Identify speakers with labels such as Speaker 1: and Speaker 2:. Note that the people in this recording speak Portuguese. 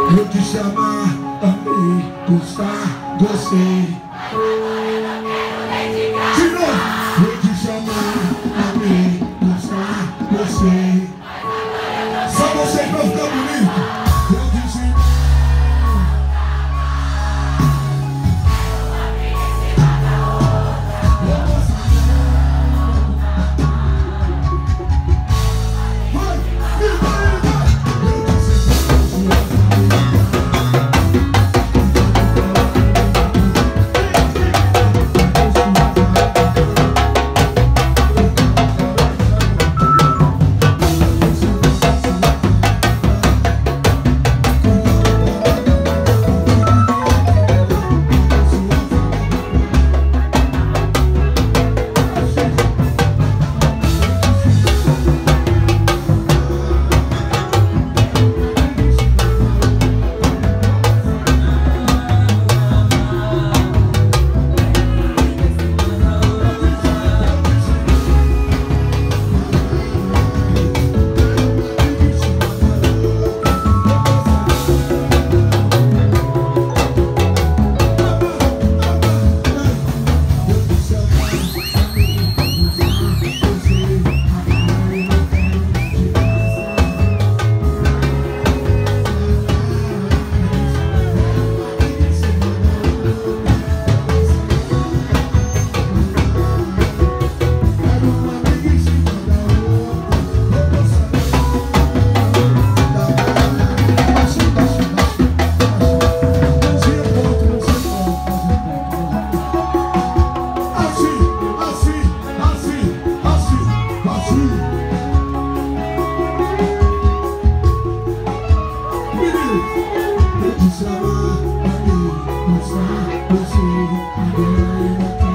Speaker 1: Eu te chamar, amei, gostar, gostei. De novo. Eu te chamar, amei, gostar, gostei. Só você pra ficar bonito. Eu te chamar. Eu te chamar, amei, gostar, gostei.